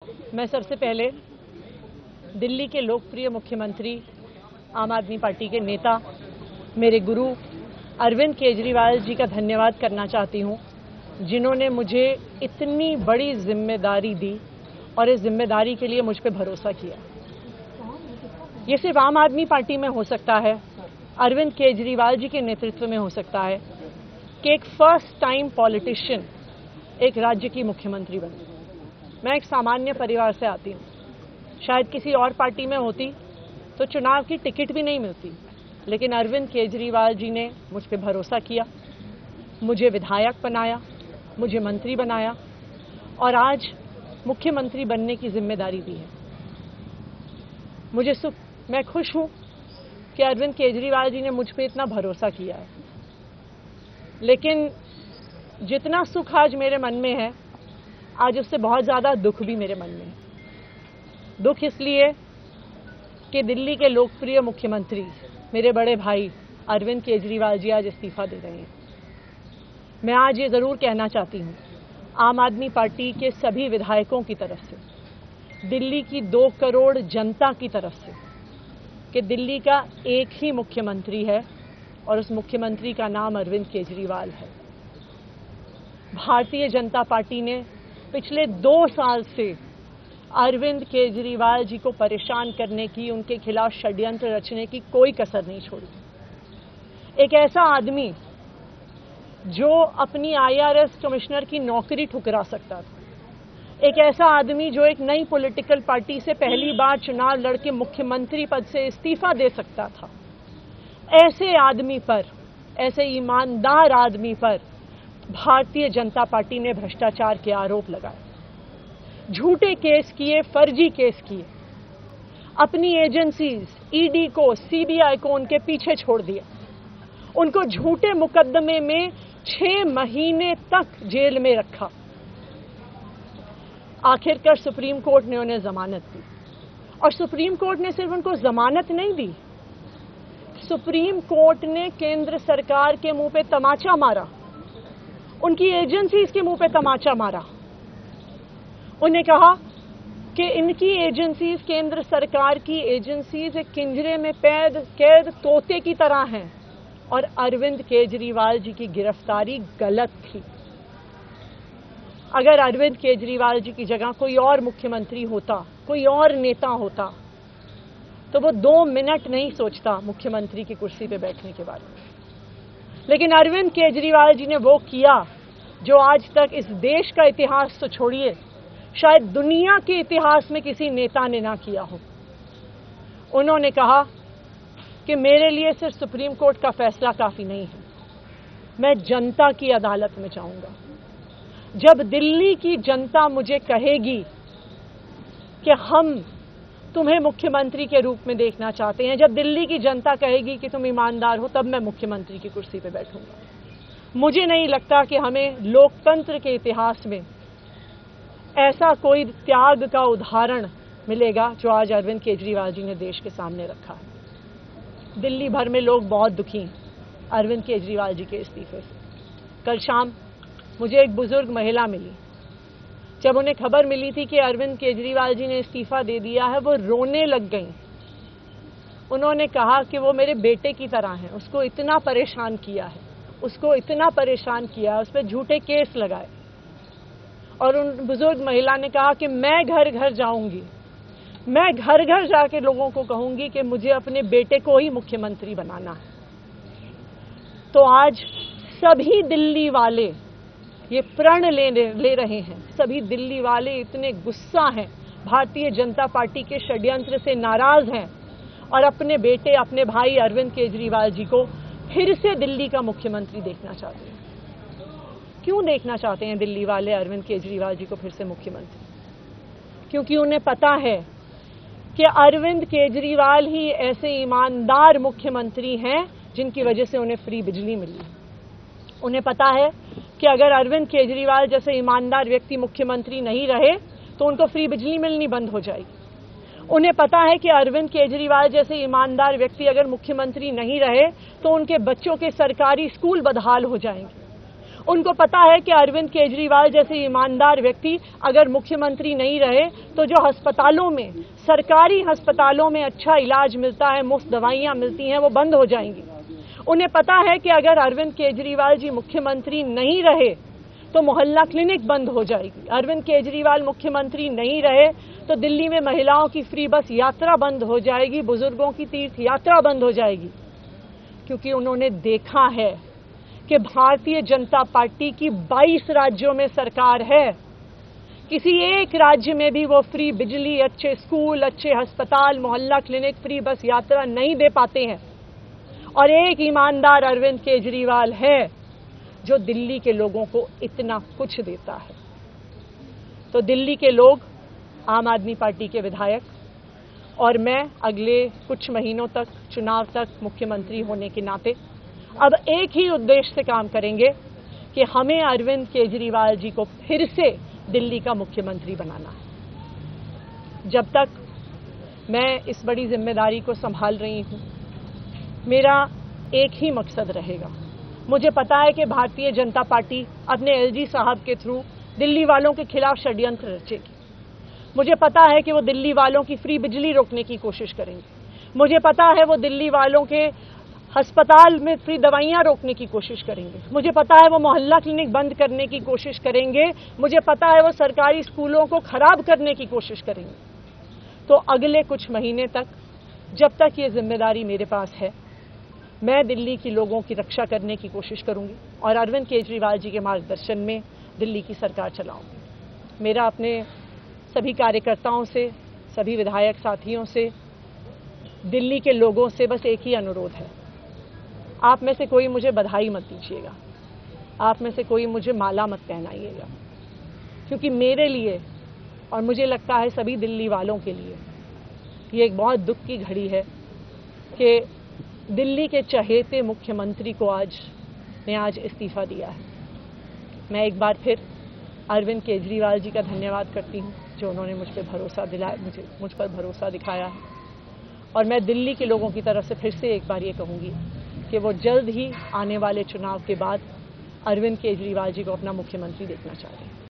मैं सबसे पहले दिल्ली के लोकप्रिय मुख्यमंत्री, आम आदमी पार्टी के नेता, मेरे गुरु अरविंद केजरीवाल जी का धन्यवाद करना चाहती हूं, जिन्होंने मुझे इतनी बड़ी जिम्मेदारी दी और इस जिम्मेदारी के लिए मुझ पर भरोसा किया। ये सिर्फ आम आदमी पार्टी में हो सकता है, अरविंद केजरीवाल जी के नेतृत्व में हो सकता है कि एक फर्स्ट टाइम पॉलिटिशियन एक राज्य की मुख्यमंत्री बने। मैं एक सामान्य परिवार से आती हूँ। शायद किसी और पार्टी में होती तो चुनाव की टिकट भी नहीं मिलती, लेकिन अरविंद केजरीवाल जी ने मुझ पर भरोसा किया, मुझे विधायक बनाया, मुझे मंत्री बनाया और आज मुख्यमंत्री बनने की जिम्मेदारी दी है। मैं खुश हूं कि अरविंद केजरीवाल जी ने मुझ पर इतना भरोसा किया है, लेकिन जितना सुख आज मेरे मन में है, आज उससे बहुत ज़्यादा दुख भी मेरे मन में है। दुख इसलिए कि दिल्ली के लोकप्रिय मुख्यमंत्री, मेरे बड़े भाई अरविंद केजरीवाल जी आज इस्तीफा दे रहे हैं। मैं आज ये ज़रूर कहना चाहती हूँ आम आदमी पार्टी के सभी विधायकों की तरफ से, दिल्ली की 2 करोड़ जनता की तरफ से, कि दिल्ली का एक ही मुख्यमंत्री है और उस मुख्यमंत्री का नाम अरविंद केजरीवाल है। भारतीय जनता पार्टी ने पिछले 2 साल से अरविंद केजरीवाल जी को परेशान करने की, उनके खिलाफ षड्यंत्र रचने की कोई कसर नहीं छोड़ी। एक ऐसा आदमी जो अपनी IRS कमिश्नर की नौकरी ठुकरा सकता था, एक ऐसा आदमी जो एक नई पॉलिटिकल पार्टी से पहली बार चुनाव लड़के मुख्यमंत्री पद से इस्तीफा दे सकता था, ऐसे आदमी पर, ऐसे ईमानदार आदमी पर भारतीय जनता पार्टी ने भ्रष्टाचार के आरोप लगाए, झूठे केस किए, फर्जी केस किए, अपनी एजेंसीज ED को, CBI को उनके पीछे छोड़ दिया, उनको झूठे मुकदमे में 6 महीने तक जेल में रखा। आखिरकार सुप्रीम कोर्ट ने उन्हें जमानत दी और सुप्रीम कोर्ट ने सिर्फ उनको जमानत नहीं दी, सुप्रीम कोर्ट ने केंद्र सरकार के मुंह पे तमाचा मारा, उनकी एजेंसीज के मुंह पे तमाचा मारा। उन्हें कहा कि इनकी एजेंसीज, केंद्र सरकार की एजेंसीज एक पिंजरे में कैद तोते की तरह हैं और अरविंद केजरीवाल जी की गिरफ्तारी गलत थी। अगर अरविंद केजरीवाल जी की जगह कोई और मुख्यमंत्री होता, कोई और नेता होता, तो वो 2 मिनट नहीं सोचता मुख्यमंत्री की कुर्सी पे बैठने के बारे में। लेकिन अरविंद केजरीवाल जी ने वो किया जो आज तक इस देश का इतिहास तो छोड़िए, शायद दुनिया के इतिहास में किसी नेता ने ना किया हो। उन्होंने कहा कि मेरे लिए सिर्फ सुप्रीम कोर्ट का फैसला काफी नहीं है, मैं जनता की अदालत में जाऊंगा। जब दिल्ली की जनता मुझे कहेगी कि हम तुम्हें मुख्यमंत्री के रूप में देखना चाहते हैं, जब दिल्ली की जनता कहेगी कि तुम ईमानदार हो, तब मैं मुख्यमंत्री की कुर्सी पर बैठूंगा। मुझे नहीं लगता कि हमें लोकतंत्र के इतिहास में ऐसा कोई त्याग का उदाहरण मिलेगा जो आज अरविंद केजरीवाल जी ने देश के सामने रखा है। दिल्ली भर में लोग बहुत दुखी हैं अरविंद केजरीवाल जी के इस्तीफे से। कल शाम मुझे एक बुजुर्ग महिला मिली। जब उन्हें खबर मिली थी कि अरविंद केजरीवाल जी ने इस्तीफा दे दिया है, वो रोने लग गई। उन्होंने कहा कि वो मेरे बेटे की तरह हैं, उसको इतना परेशान किया है, उसको इतना परेशान किया, उस पर झूठे केस लगाए। और उन बुजुर्ग महिला ने कहा कि मैं घर घर जाऊंगी, मैं घर घर जाके लोगों को कहूंगी कि मुझे अपने बेटे को ही मुख्यमंत्री बनाना है। तो आज सभी दिल्ली वाले ये प्रण ले रहे हैं, सभी दिल्ली वाले इतने गुस्सा हैं, भारतीय जनता पार्टी के षड्यंत्र से नाराज हैं और अपने बेटे, अपने भाई अरविंद केजरीवाल जी को फिर से दिल्ली का मुख्यमंत्री देखना चाहते हैं। क्यों देखना चाहते हैं दिल्ली वाले अरविंद केजरीवाल जी को फिर से मुख्यमंत्री? क्योंकि उन्हें पता है कि अरविंद केजरीवाल ही ऐसे ईमानदार मुख्यमंत्री हैं जिनकी वजह से उन्हें फ्री बिजली मिली। उन्हें पता है कि अगर अरविंद केजरीवाल जैसे ईमानदार व्यक्ति मुख्यमंत्री नहीं रहे तो उनको फ्री बिजली मिलनी बंद हो जाएगी। उन्हें पता है कि अरविंद केजरीवाल जैसे ईमानदार व्यक्ति अगर मुख्यमंत्री नहीं रहे तो उनके बच्चों के सरकारी स्कूल बदहाल हो जाएंगे। उनको पता है कि अरविंद केजरीवाल जैसे ईमानदार व्यक्ति अगर मुख्यमंत्री नहीं रहे तो जो अस्पतालों में, सरकारी अस्पतालों में अच्छा इलाज मिलता है, मुफ्त दवाइयां मिलती हैं, वो बंद हो जाएंगी। उन्हें पता है कि अगर अरविंद केजरीवाल जी मुख्यमंत्री नहीं रहे तो मोहल्ला क्लिनिक बंद हो जाएगी। अरविंद केजरीवाल मुख्यमंत्री नहीं रहे तो दिल्ली में महिलाओं की फ्री बस यात्रा बंद हो जाएगी, बुजुर्गों की तीर्थ यात्रा बंद हो जाएगी। क्योंकि उन्होंने देखा है कि भारतीय जनता पार्टी की 22 राज्यों में सरकार है, किसी एक राज्य में भी वो फ्री बिजली, अच्छे स्कूल, अच्छे अस्पताल, मोहल्ला क्लिनिक, फ्री बस यात्रा नहीं दे पाते हैं। और एक ईमानदार अरविंद केजरीवाल है जो दिल्ली के लोगों को इतना कुछ देता है। तो दिल्ली के लोग, आम आदमी पार्टी के विधायक और मैं अगले कुछ महीनों तक, चुनाव तक मुख्यमंत्री होने के नाते अब एक ही उद्देश्य से काम करेंगे कि हमें अरविंद केजरीवाल जी को फिर से दिल्ली का मुख्यमंत्री बनाना है। जब तक मैं इस बड़ी जिम्मेदारी को संभाल रही हूं, मेरा एक ही मकसद रहेगा। मुझे पता है कि भारतीय जनता पार्टी अपने एलजी साहब के थ्रू दिल्ली वालों के खिलाफ षड्यंत्र रचेगी। मुझे पता है कि वो दिल्ली वालों की फ्री बिजली रोकने की कोशिश करेंगे। मुझे पता है वो दिल्ली वालों के अस्पताल में फ्री दवाइयां रोकने की कोशिश करेंगे। मुझे पता है वो मोहल्ला क्लिनिक बंद करने की कोशिश करेंगे। मुझे पता है वो सरकारी स्कूलों को खराब करने की कोशिश करेंगे। तो अगले कुछ महीने तक, जब तक ये जिम्मेदारी मेरे पास है, मैं दिल्ली के लोगों की रक्षा करने की कोशिश करूंगी और अरविंद केजरीवाल जी के मार्गदर्शन में दिल्ली की सरकार चलाऊंगी। मेरा अपने सभी कार्यकर्ताओं से, सभी विधायक साथियों से, दिल्ली के लोगों से बस एक ही अनुरोध है, आप में से कोई मुझे बधाई मत दीजिएगा, आप में से कोई मुझे माला मत पहनाइएगा, क्योंकि मेरे लिए और मुझे लगता है सभी दिल्ली वालों के लिए ये एक बहुत दुख की घड़ी है कि दिल्ली के चहेते मुख्यमंत्री को आज इस्तीफा दिया है। मैं एक बार फिर अरविंद केजरीवाल जी का धन्यवाद करती हूं जो उन्होंने मुझ पर भरोसा दिखाया है। और मैं दिल्ली के लोगों की तरफ से फिर से एक बार ये कहूंगी कि वो जल्द ही आने वाले चुनाव के बाद अरविंद केजरीवाल जी को अपना मुख्यमंत्री देखना चाहते हैं।